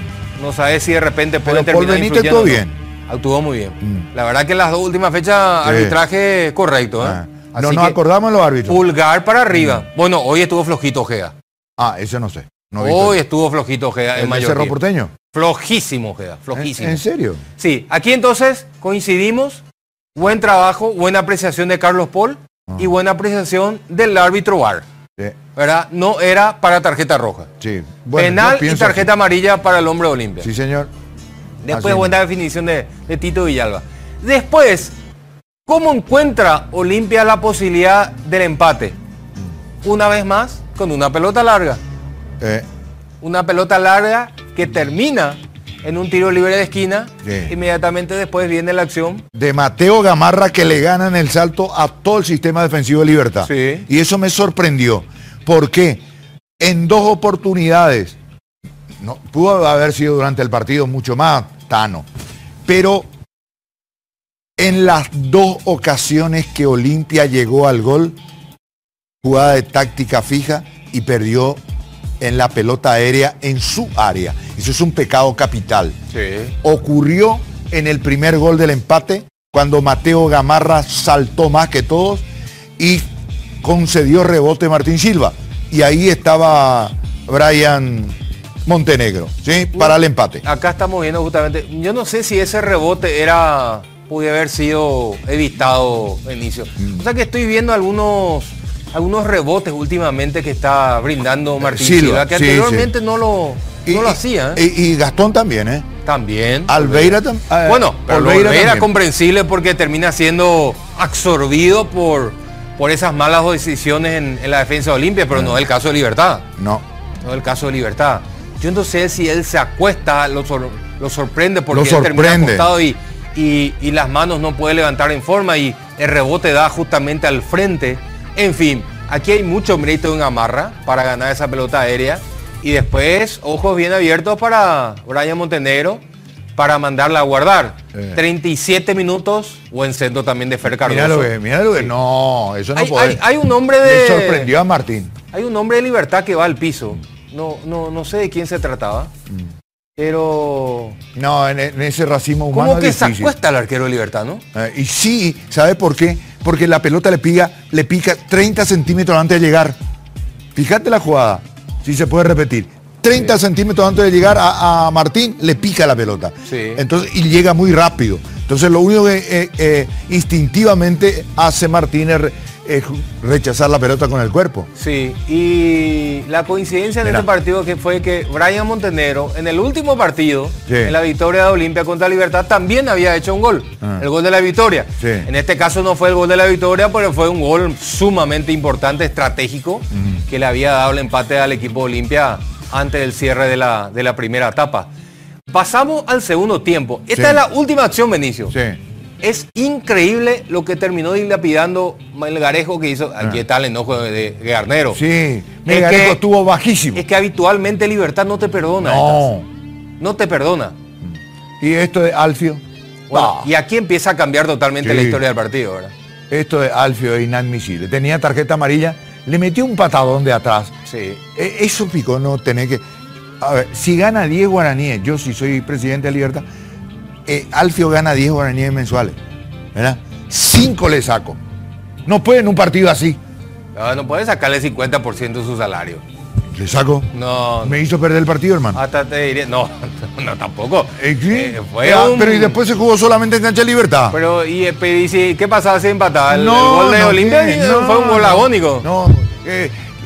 no sabía si de repente pueden Pero Paul terminar Benítez influyendo actuó o no. bien. Actuó muy bien. Mm. La verdad que las dos últimas fechas, Sí. arbitraje correcto, ¿eh? Ah. Así No nos que acordamos en los árbitros. pulgar para arriba. Bueno, hoy estuvo flojito Ojeda. Ah, eso no sé. No he visto Hoy eso. estuvo flojito Ojeda ¿El en de Cerro Mallorquín. Porteño? Flojísimo Ojeda, ¿En, flojísimo. en serio? Sí, aquí entonces coincidimos. Buen trabajo, buena apreciación de Carlos Paul Ah. y buena apreciación del árbitro V A R. Sí. ¿Verdad? No era para tarjeta roja. Sí. Bueno, Penal yo y pienso tarjeta amarilla para el hombre de Olimpia. así. Sí, señor. Después así. buena definición de, de Tito Villalba. Después, ¿cómo encuentra Olimpia la posibilidad del empate? Una vez más, con una pelota larga. Eh, Una pelota larga que termina en un tiro libre de esquina. Sí. Inmediatamente después viene la acción. de Mateo Gamarra que le ganan el salto a todo el sistema defensivo de Libertad. Sí. Y eso me sorprendió. ¿Por qué? En dos oportunidades, no, pudo haber sido durante el partido mucho más, Tano, pero en las dos ocasiones que Olimpia llegó al gol, jugada de táctica fija y perdió en la pelota aérea en su área. Eso es un pecado capital. Sí. Ocurrió en el primer gol del empate, cuando Mateo Gamarra saltó más que todos y concedió rebote Martín Silva. Y ahí estaba Brian Montenegro, ¿sí? Para el empate. Acá estamos viendo justamente. Yo no sé si ese rebote era. Pude haber sido evitado, Benicio. Mm. O sea que estoy viendo algunos. Algunos rebotes últimamente que está brindando Martín Silva, Silva, que sí, anteriormente sí. no lo, Y, no lo hacía. ¿eh? y, y Gastón también, ¿eh? También. Alveira también. Bueno, pero Olveira era comprensible porque termina siendo absorbido por, por esas malas decisiones en, en la defensa de Olimpia, pero no es el caso de Libertad. No. No es el caso de Libertad. Yo no sé si él se acuesta, lo, sor- lo sorprende porque Lo él termina sorprende. acostado y, y, y las manos no puede levantar en forma y el rebote da justamente al frente. En fin, aquí hay mucho mérito de un Gamarra para ganar esa pelota aérea. Y después, ojos bien abiertos para Brian Montenegro para mandarla a guardar. Eh. treinta y siete minutos, buen centro también de Fer Cardoso. Mira lo que, mira lo que. No, eso no Hay, puede. hay- hay un hombre Me de... sorprendió a Martín. Hay un hombre de Libertad que va al piso. No, no, no sé de quién se trataba. Pero... No, en, en ese racismo humano ¿Cómo que es se difícil. acuesta el arquero de Libertad, no? Eh, y sí, ¿sabe por qué? Porque la pelota le pica, le pica treinta centímetros antes de llegar. Fíjate la jugada, si se puede repetir. treinta centímetros antes de llegar a, a Martín, le pica la pelota. Sí. Entonces, y llega muy rápido. Entonces lo único que eh, eh, instintivamente hace Martín es re, eh, rechazar la pelota con el cuerpo. Sí, y la coincidencia en Mira. este partido que fue que Brian Montenegro, en el último partido, Sí. en la victoria de Olimpia contra Libertad, también había hecho un gol, Ah. el gol de la victoria. Sí. En este caso no fue el gol de la victoria, pero fue un gol sumamente importante, estratégico, que le había dado el empate al equipo Olimpia antes del cierre de la, de la primera etapa. Pasamos al segundo tiempo. Esta Sí. es la última acción, Benicio. Sí. Es increíble lo que terminó dilapidando Melgarejo, que hizo. Aquí está el enojo de, de Garnero. Sí, Melgarejo que- estuvo bajísimo. Es que habitualmente Libertad no te perdona. No. estas. No te perdona. Y esto de Alfio. Bueno, No. y aquí empieza a cambiar totalmente Sí. la historia del partido, ¿verdad? Esto de Alfio es inadmisible. Tenía tarjeta amarilla, le metió un patadón de atrás. Sí. Eh, Eso picó, no tenés que... A ver, si gana diez guaraníes, yo si soy presidente de Libertad, eh, Alfio gana diez guaraníes mensuales, ¿verdad? cinco le saco. No puede en un partido así. No, no puedes sacarle cincuenta por ciento de su salario. Le saco. No, Me hizo perder el partido, hermano. hasta te diré. No, no tampoco. Eh, ¿sí? Eh, fue Eh, ah, un- Pero y después se jugó solamente en cancha de Libertad. Pero, ¿y, eh, pero, ¿y si- qué pasaba si empataba? El, No, el gol de no, Olimpia ¿qué? eh, No, fue un gol no. agónico. No, eh,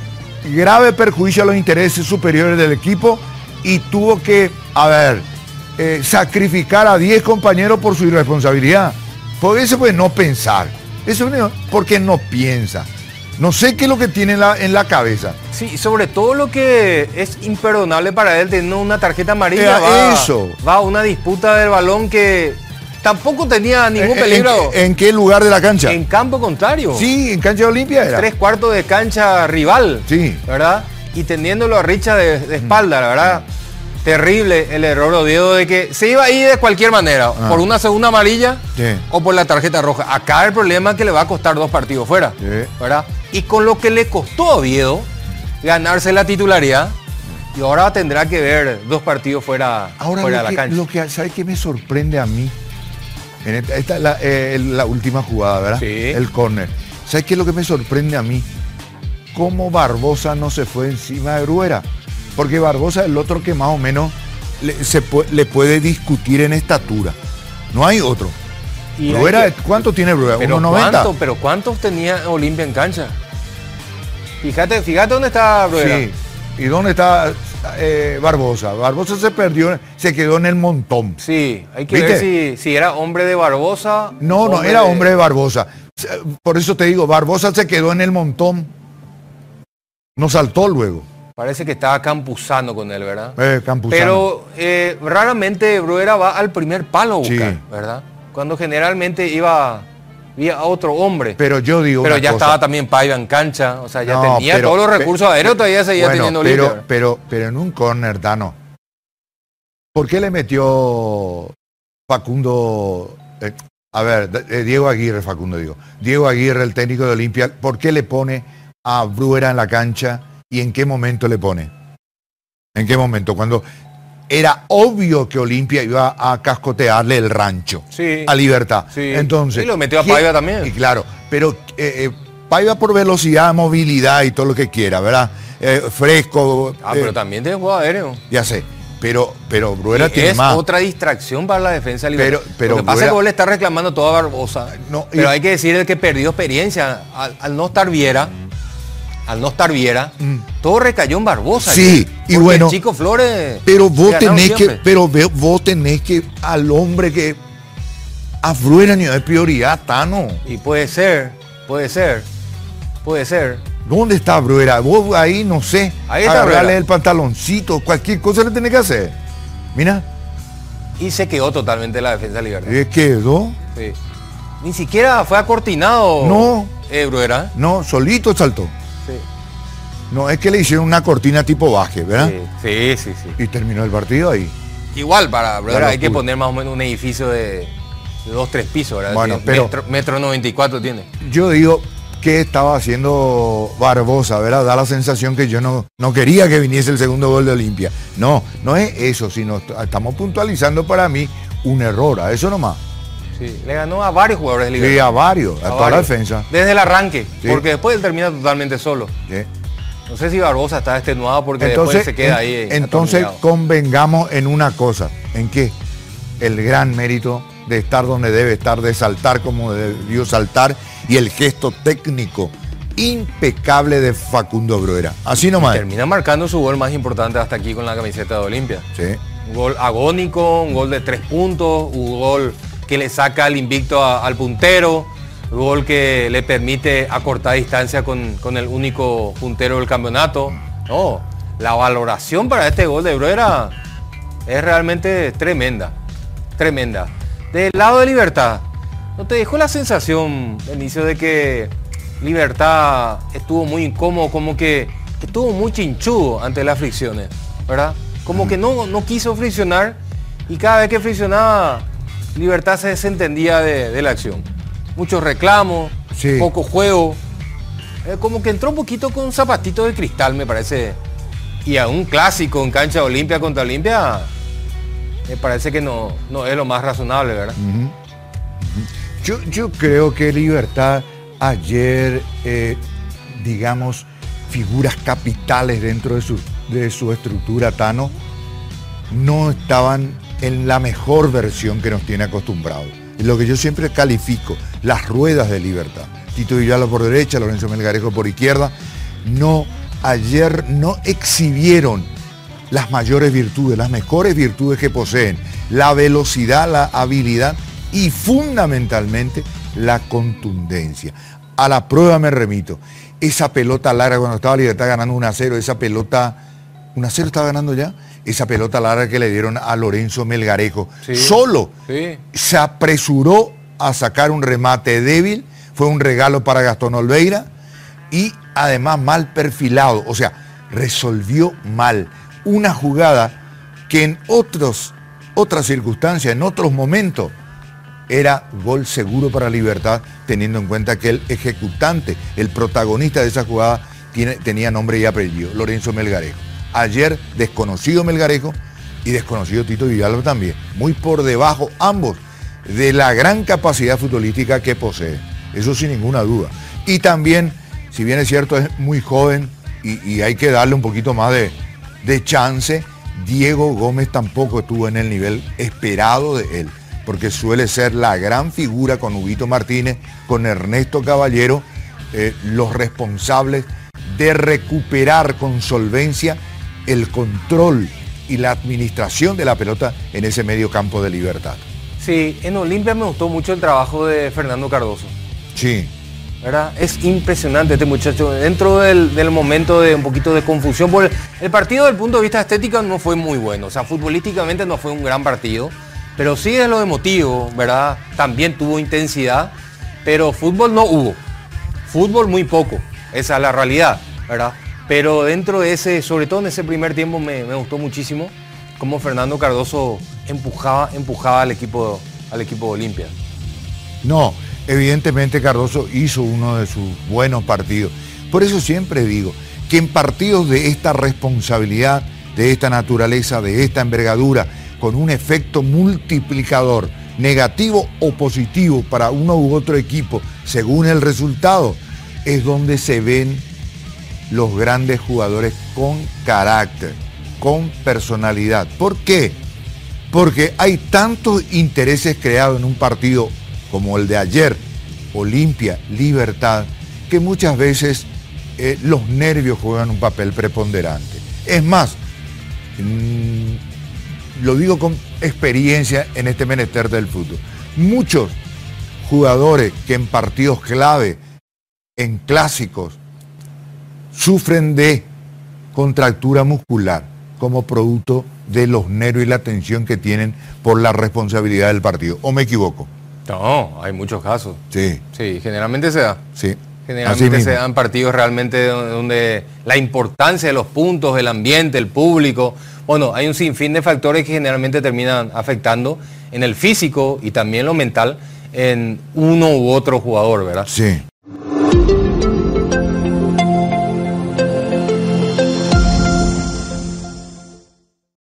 grave perjuicio a los intereses superiores del equipo y tuvo que, a ver, eh, sacrificar a diez compañeros por su irresponsabilidad. Por eso pues no pensar. Eso no, porque no piensa. No sé qué es lo que tiene en la, en la cabeza. Sí, sobre todo lo que es imperdonable para él tener una tarjeta amarilla. Eh, va, eso. va a una disputa del balón que tampoco tenía ningún ¿En- peligro ¿En, en qué lugar de la cancha? en campo contrario. Sí, en cancha de Olimpia era. Tres cuartos de cancha rival. Sí. ¿Verdad? Y teniéndolo a Richa de, de espalda, la verdad. Terrible el error de Oviedo de que se iba a ir de cualquier manera, Ah. por una segunda amarilla Sí. o por la tarjeta roja. Acá el problema es que le va a costar dos partidos fuera, Sí. ¿verdad? Y con lo que le costó a Oviedo ganarse la titularidad, y ahora tendrá que ver dos partidos fuera, Ahora fuera lo de que, la cancha. lo que ¿sabe qué me sorprende a mí? En esta, esta es la, eh, la última jugada, ¿verdad? Sí. El córner. ¿Sabes qué es lo que me sorprende a mí? Cómo Barbosa no se fue encima de Bruera. Porque Barbosa es el otro que más o menos le, se pu- le puede discutir en estatura. No hay otro. Y Bruera, hay que- ¿cuánto tiene Bruera? pero, ¿uno noventa? ¿cuánto, pero ¿cuántos tenía Olimpia en cancha? Fíjate, fíjate dónde está Bruera. Sí. ¿Y dónde está eh, Barbosa? Barbosa se perdió, se quedó en el montón. Sí, hay que ¿Viste? ver si, si era hombre de Barbosa. No, no, era hombre de Barbosa. Por eso te digo, Barbosa se quedó en el montón. No saltó luego. Parece que estaba Campuzano con él, ¿verdad? Eh, Campuzano. Pero eh, raramente Bruera va al primer palo a buscar, Sí. ¿verdad? Cuando generalmente iba, iba a otro hombre. Pero yo digo Pero una ya cosa. estaba también Paiva en cancha, o sea, ya No, tenía pero- todos los pe- recursos aéreos, todavía seguía Bueno, teniendo pero, Olimpia. pero, pero en un córner, Dano. ¿Por qué le metió Facundo? eh, a ver, eh, Diego Aguirre, Facundo digo. Diego Aguirre, el técnico de Olimpia, ¿por qué le pone a Bruera en la cancha y en qué momento le pone? ¿En qué momento? Cuando era obvio que Olimpia iba a cascotearle el rancho Sí. a Libertad. Sí. Entonces, Y lo metió a ¿quién- Paiva también. Y claro, pero eh, eh, Paiva por velocidad, movilidad y todo lo que quiera, ¿verdad? Eh, fresco. Ah, eh, pero también tiene juego aéreo. ya sé. Pero, pero Bruera Y tiene es más. otra distracción para la defensa de Libertad. Pero- pero Lo que pasa Bruera- es que vos le estás reclamando todo a Barbosa. No, y- pero hay que decir el que perdió experiencia. Al, al no estar Viera, al no estar Viera, todo recayó en Barbosa. Mm. Sí, ya. y Porque bueno, el Chico Flores. Pero vos ganaron tenés que, siempre. pero ve- vos tenés que al hombre que a Bruera ni de prioridad, Tano. Y puede ser, puede ser, puede ser. ¿Dónde está Bruera? Vos ahí, no sé, Ahí está agarrarle Bruera. el pantaloncito, cualquier cosa le tenés que hacer. Mira, Y se quedó totalmente la defensa de Libertad. ¿qué quedó? Sí. Ni siquiera fue acortinado. No. Eh, Bruera. No, solito saltó. Sí. No, es que le hicieron una cortina tipo baje, ¿verdad? Sí, sí, sí, sí. Y terminó el partido ahí. Igual para Bruera La hay que locura. poner más o menos un edificio de, de dos, tres pisos, ¿verdad? Bueno, Tiene pero- metro, metro noventa y cuatro tiene. Yo digo, ¿qué estaba haciendo Barbosa? ¿Verdad? Da la sensación que yo no, no quería que viniese el segundo gol de Olimpia. No, no es eso, sino est- estamos puntualizando para mí un error, a eso nomás. Sí. Le ganó a varios jugadores de Sí, Libertad. a varios, a, A toda la varios. defensa. Desde el arranque, Sí. porque después él termina totalmente solo. Sí. No sé si Barbosa está extenuado porque Entonces, después se queda en- ahí. entonces atornillado. convengamos en una cosa, en que el gran mérito de estar donde debe estar, de saltar como debió saltar, y el gesto técnico impecable de Facundo Bruera. Así nomás. Termina marcando su gol más importante hasta aquí con la camiseta de Olimpia. Sí. Un gol agónico, un gol de tres puntos, un gol que le saca el invicto a- al puntero, un gol que le permite acortar distancia con, con el único puntero del campeonato. No, la valoración para este gol de Bruera es realmente tremenda, tremenda. Del lado de Libertad, ¿no te dejó la sensación, Benicio, de que Libertad estuvo muy incómodo, como que estuvo muy chinchudo ante las fricciones, ¿verdad? Como que no, no quiso friccionar, y cada vez que friccionaba, Libertad se desentendía de, de la acción. Muchos reclamos, Sí. poco juego. Eh, como que entró un poquito con un zapatito de cristal, me parece. Y a un clásico en cancha Olimpia contra Olimpia, me parece que no, no es lo más razonable, ¿verdad? Ujú. Yo, yo creo que Libertad ayer, eh, digamos, figuras capitales dentro de su, de su estructura, Tano, no estaban en la mejor versión que nos tiene acostumbrados. Lo que yo siempre califico, las ruedas de Libertad. Tito Villalba por derecha, Lorenzo Melgarejo por izquierda. No, ayer no exhibieron las mayores virtudes, las mejores virtudes que poseen. La velocidad, la habilidad y fundamentalmente la contundencia. A la prueba me remito. Esa pelota larga cuando estaba Libertad ganando uno a cero, esa pelota, uno a cero estaba ganando ya, esa pelota larga que le dieron a Lorenzo Melgarejo. Sí, Solo sí. se apresuró a sacar un remate débil, fue un regalo para Gastón Olveira y además mal perfilado, o sea, resolvió mal una jugada que en otros, otras circunstancias, en otros momentos, era gol seguro para Libertad, teniendo en cuenta que el ejecutante, el protagonista de esa jugada, tiene, tenía nombre y apellido, Lorenzo Melgarejo. Ayer, desconocido Melgarejo y desconocido Tito Villalba también, muy por debajo ambos de la gran capacidad futbolística que posee, eso sin ninguna duda. Y también, si bien es cierto, es muy joven y, y hay que darle un poquito más de, de chance, Diego Gómez tampoco estuvo en el nivel esperado de él, porque suele ser la gran figura con Huguito Martínez, con Ernesto Caballero, eh, los responsables de recuperar con solvencia el control y la administración de la pelota en ese medio campo de Libertad. Sí, en Olimpia me gustó mucho el trabajo de Fernando Cardoso, Sí, ¿verdad? Es impresionante este muchacho, dentro del, del momento de un poquito de confusión, porque el partido desde el punto de vista estético no fue muy bueno, o sea, futbolísticamente no fue un gran partido, pero sí es lo emotivo, ¿verdad? También tuvo intensidad, pero fútbol no hubo, fútbol muy poco, esa es la realidad, ¿verdad? Pero dentro de ese, sobre todo en ese primer tiempo, me, me gustó muchísimo cómo Fernando Cardoso empujaba, empujaba al equipo, al equipo de Olimpia. no, evidentemente Cardoso hizo uno de sus buenos partidos. Por eso siempre digo que en partidos de esta responsabilidad, de esta naturaleza, de esta envergadura, con un efecto multiplicador, negativo o positivo para uno u otro equipo, según el resultado, es donde se ven los grandes jugadores con carácter, con personalidad. ¿Por qué? Porque hay tantos intereses creados en un partido como el de ayer, Olimpia, Libertad, que muchas veces eh, los nervios juegan un papel preponderante. Es más, mmm, lo digo con experiencia en este menester del fútbol, muchos jugadores que en partidos clave, en clásicos, sufren de contractura muscular como producto de los nervios y la tensión que tienen por la responsabilidad del partido. ¿O me equivoco? No, hay muchos casos. Sí, Sí, generalmente se da. sí. Así Generalmente mismo. se dan partidos realmente donde la importancia de los puntos, el ambiente, el público, bueno, hay un sinfín de factores que generalmente terminan afectando en el físico y también lo mental en uno u otro jugador, ¿verdad? Sí.